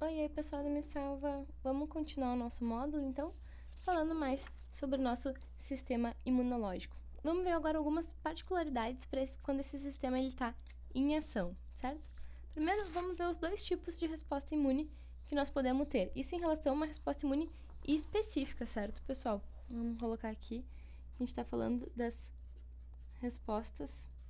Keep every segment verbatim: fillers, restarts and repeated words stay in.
Oi, aí pessoal da Me Salva, vamos continuar o nosso módulo então, falando mais sobre o nosso sistema imunológico. Vamos ver agora algumas particularidades para quando esse sistema está em ação, certo? Primeiro, vamos ver os dois tipos de resposta imune que nós podemos ter. Isso em relação a uma resposta imune específica, certo, pessoal? Vamos colocar aqui, a gente está falando das respostas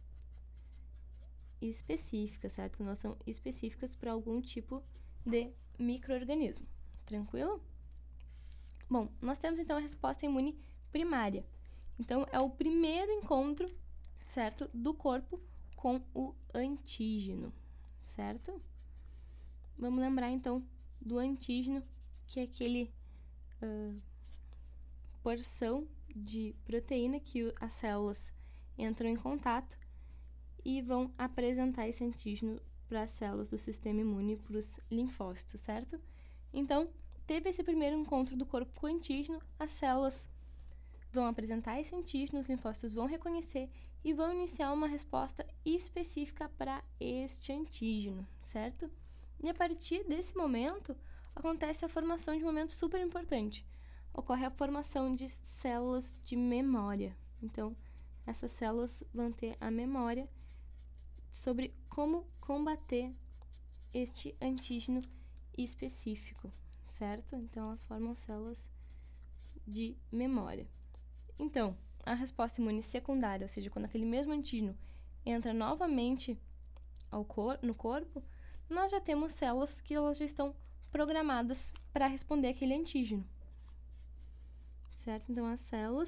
específicas, certo? Que elas são específicas para algum tipo de micro-organismo. Tranquilo? Bom, nós temos então a resposta imune primária. Então, é o primeiro encontro, certo, do corpo com o antígeno, certo? Vamos lembrar então do antígeno, que é aquele uh, porção de proteína que as células entram em contato e vão apresentar esse antígeno para as células do sistema imune, para os linfócitos, certo? Então, teve esse primeiro encontro do corpo com o antígeno, as células vão apresentar esse antígeno, os linfócitos vão reconhecer e vão iniciar uma resposta específica para este antígeno, certo? E a partir desse momento, acontece a formação de um momento super importante. Ocorre a formação de células de memória. Então, essas células vão ter a memória sobre como combater este antígeno específico, certo? Então, elas formam células de memória. Então, a resposta imune secundária, ou seja, quando aquele mesmo antígeno entra novamente ao cor no corpo, nós já temos células que elas já estão programadas para responder aquele antígeno, certo? Então, as células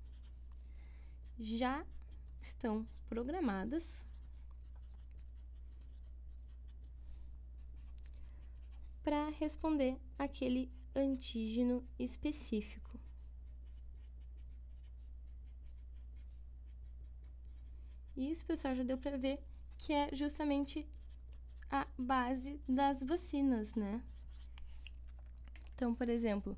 já estão programadas para responder aquele antígeno específico. E isso, pessoal, já deu para ver que é justamente a base das vacinas, né? Então, por exemplo,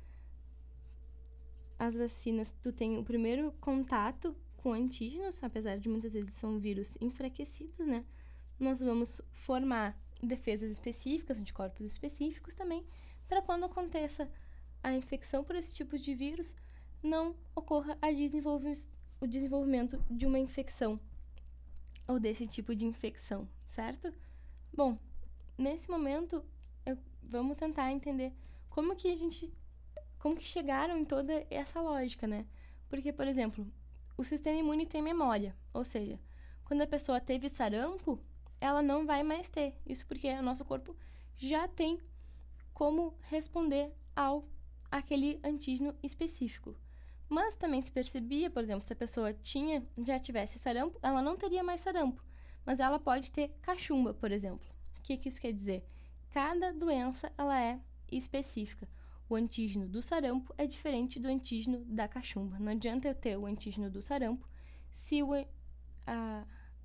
as vacinas, tu tem o primeiro contato com antígenos, apesar de muitas vezes são vírus enfraquecidos, né? Nós vamos formar defesas específicas, anticorpos específicos também, para quando aconteça a infecção por esse tipo de vírus, não ocorra a desenvolve o desenvolvimento de uma infecção ou desse tipo de infecção, certo? Bom, nesse momento, eu, vamos tentar entender como que a gente, como que chegaram em toda essa lógica, né? Porque, por exemplo, o sistema imune tem memória, ou seja, quando a pessoa teve sarampo, ela não vai mais ter. Isso porque o nosso corpo já tem como responder ao aquele antígeno específico. Mas também se percebia, por exemplo, se a pessoa tinha, já tivesse sarampo, ela não teria mais sarampo, mas ela pode ter cachumba, por exemplo. O que, que isso quer dizer? Cada doença ela é específica. O antígeno do sarampo é diferente do antígeno da cachumba. Não adianta eu ter o antígeno do sarampo se o a,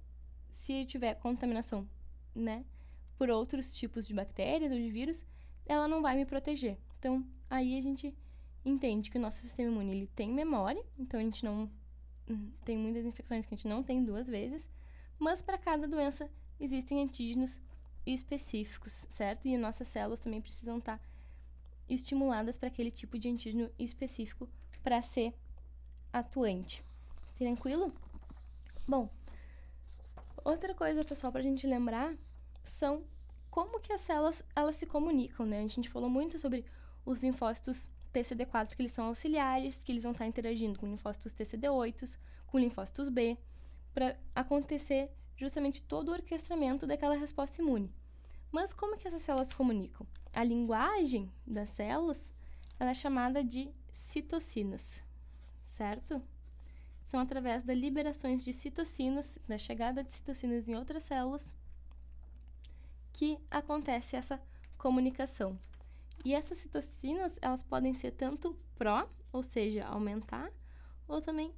se tiver contaminação, né, por outros tipos de bactérias ou de vírus, ela não vai me proteger. Então, aí a gente entende que o nosso sistema imune ele tem memória, então a gente não tem muitas infecções que a gente não tem duas vezes, mas para cada doença existem antígenos específicos, certo? E nossas células também precisam estar estimuladas para aquele tipo de antígeno específico para ser atuante. Tranquilo? Bom, outra coisa, pessoal, para a gente lembrar são como que as células elas se comunicam, né? A gente falou muito sobre os linfócitos T C D quatro, que eles são auxiliares, que eles vão estar interagindo com linfócitos T C D oito, com linfócitos B, para acontecer justamente todo o orquestramento daquela resposta imune. Mas como que essas células se comunicam? A linguagem das células ela é chamada de citocinas, certo? São através das liberações de citocinas, da chegada de citocinas em outras células, que acontece essa comunicação. E essas citocinas, elas podem ser tanto pró, ou seja, aumentar, ou também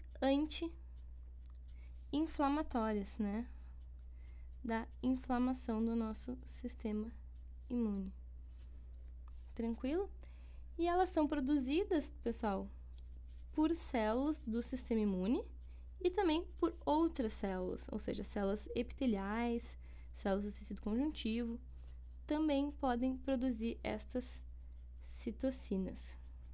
anti-inflamatórias, né? Da inflamação do nosso sistema imune. Tranquilo? E elas são produzidas, pessoal, por células do sistema imune e também por outras células, ou seja, células epiteliais, células do tecido conjuntivo, também podem produzir estas citocinas.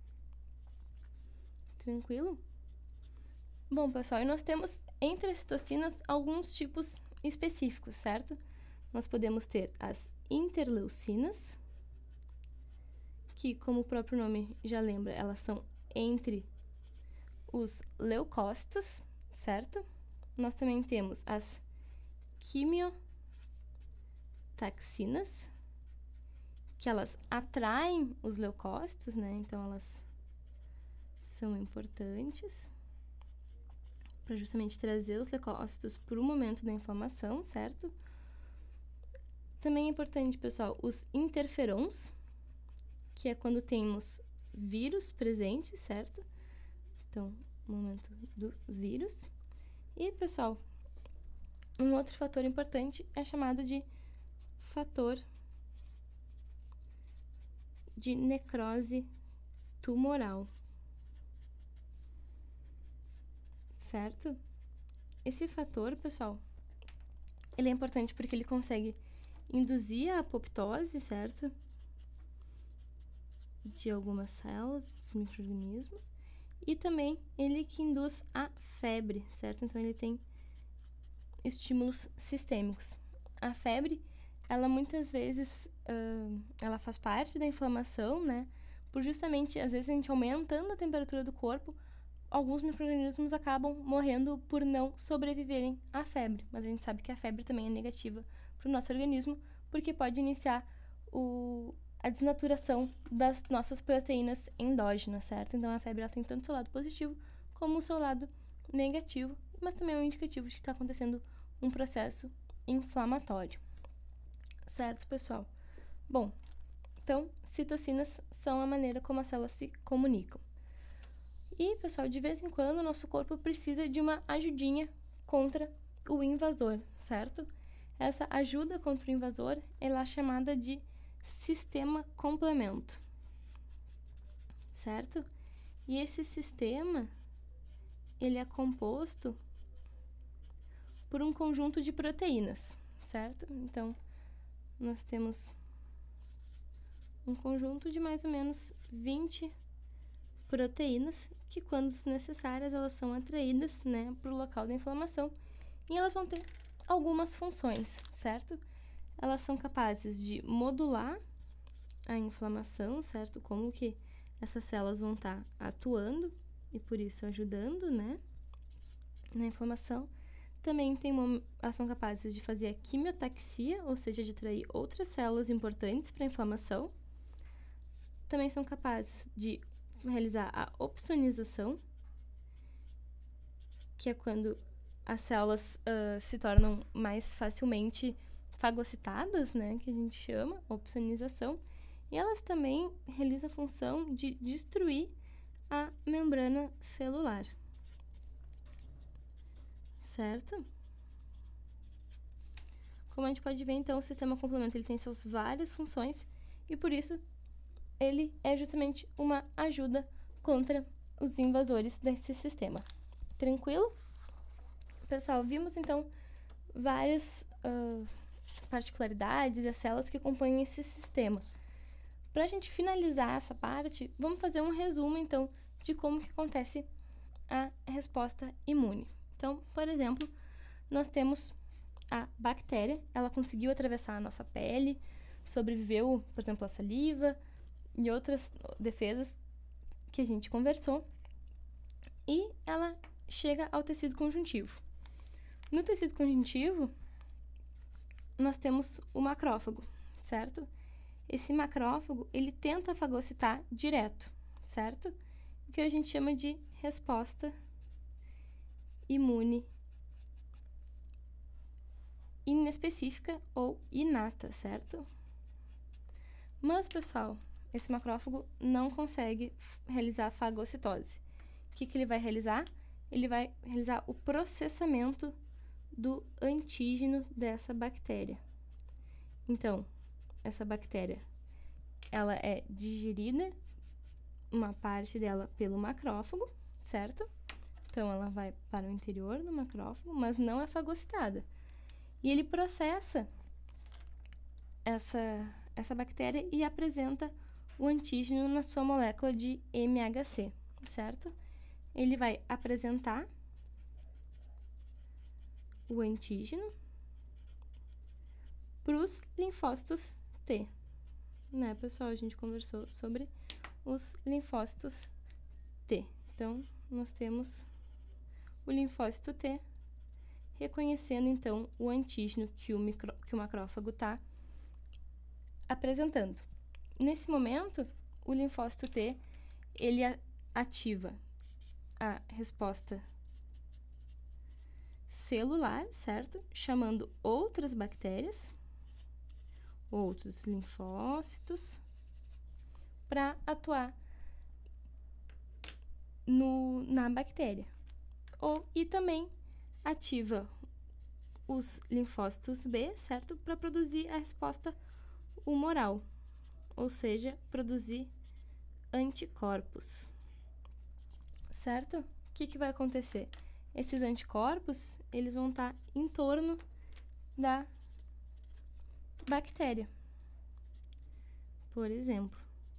Tranquilo? Bom, pessoal, e nós temos entre as citocinas alguns tipos específicos, certo? Nós podemos ter as interleucinas, que, como o próprio nome já lembra, elas são entre os leucócitos, certo? Nós também temos as quimiotaxinas, que elas atraem os leucócitos, né? Então, elas são importantes para justamente trazer os leucócitos para o momento da inflamação, certo? Também é importante, pessoal, os interferons, que é quando temos vírus presentes, certo? Então, momento do vírus. E, pessoal, um outro fator importante é chamado de fator de necrose tumoral, certo? Esse fator, pessoal, ele é importante porque ele consegue induzir a apoptose, certo? De algumas células, dos micro-organismos, e também ele que induz a febre, certo? Então, ele tem estímulos sistêmicos. A febre, ela muitas vezes, uh, ela faz parte da inflamação, né? Por justamente, às vezes, a gente aumentando a temperatura do corpo, alguns micro-organismos acabam morrendo por não sobreviverem à febre. Mas a gente sabe que a febre também é negativa para o nosso organismo, porque pode iniciar o, a desnaturação das nossas proteínas endógenas, certo? Então, a febre ela tem tanto o seu lado positivo como o seu lado negativo, mas também é um indicativo de que está acontecendo um processo inflamatório. Certo, pessoal? Bom, então, citocinas são a maneira como as células se comunicam. E, pessoal, de vez em quando, o nosso corpo precisa de uma ajudinha contra o invasor, certo? Essa ajuda contra o invasor, ela é chamada de sistema complemento, certo? E esse sistema, ele é composto por um conjunto de proteínas, certo? Então, nós temos um conjunto de mais ou menos vinte proteínas que, quando necessárias, elas são atraídas, né, para o local da inflamação e elas vão ter algumas funções, certo? Elas são capazes de modular a inflamação, certo? Como que essas células vão estar atuando e, por isso, ajudando, né, na inflamação. Também tem uma, elas são capazes de fazer a quimiotaxia, ou seja, de atrair outras células importantes para a inflamação. Também são capazes de realizar a opsonização, que é quando as células uh, se tornam mais facilmente fagocitadas, né, que a gente chama, opsonização. E elas também realizam a função de destruir a membrana celular. Certo? Como a gente pode ver, então, o sistema complemento ele tem suas várias funções e, por isso, ele é justamente uma ajuda contra os invasores desse sistema. Tranquilo? Pessoal, vimos, então, várias uh, particularidades das células que compõem esse sistema. Para a gente finalizar essa parte, vamos fazer um resumo, então, de como que acontece a resposta imune. Então, por exemplo, nós temos a bactéria, ela conseguiu atravessar a nossa pele, sobreviveu, por exemplo, à saliva e outras defesas que a gente conversou, e ela chega ao tecido conjuntivo. No tecido conjuntivo, nós temos o macrófago, certo? Esse macrófago, ele tenta fagocitar direto, certo? O que a gente chama de resposta imune inespecífica ou inata, certo? Mas, pessoal, esse macrófago não consegue realizar a fagocitose. O que, que ele vai realizar? Ele vai realizar o processamento do antígeno dessa bactéria. Então, essa bactéria, ela é digerida, uma parte dela, pelo macrófago, certo? Então, ela vai para o interior do macrófago, mas não é fagocitada. E ele processa essa, essa bactéria e apresenta o antígeno na sua molécula de M H C, certo? Ele vai apresentar o antígeno para os linfócitos T, né, pessoal? A gente conversou sobre os linfócitos T. Então, nós temos o linfócito T reconhecendo, então, o antígeno que o, micro, que o macrófago está apresentando. Nesse momento, o linfócito T, ele ativa a resposta celular, certo? Chamando outras bactérias, outros linfócitos, para atuar no, na bactéria. Ou, e também ativa os linfócitos B, certo? Para produzir a resposta humoral, ou seja, produzir anticorpos, certo? O que, que vai acontecer? Esses anticorpos, eles vão estar em torno da bactéria, por exemplo.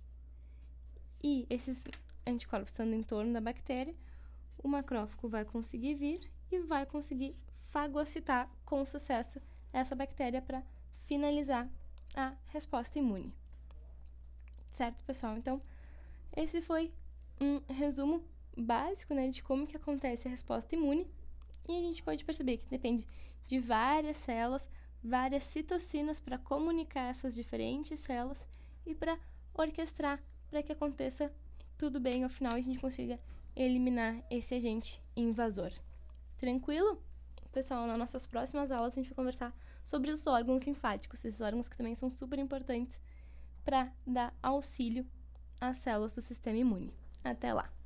E esses anticorpos estando em torno da bactéria, o macrófago vai conseguir vir e vai conseguir fagocitar com sucesso essa bactéria para finalizar a resposta imune. Certo, pessoal? Então, esse foi um resumo básico, né, de como que acontece a resposta imune. E a gente pode perceber que depende de várias células, várias citocinas para comunicar essas diferentes células e para orquestrar para que aconteça tudo bem ao final e a gente consiga eliminar esse agente invasor. Tranquilo? Pessoal, nas nossas próximas aulas a gente vai conversar sobre os órgãos linfáticos, esses órgãos que também são super importantes para dar auxílio às células do sistema imune. Até lá!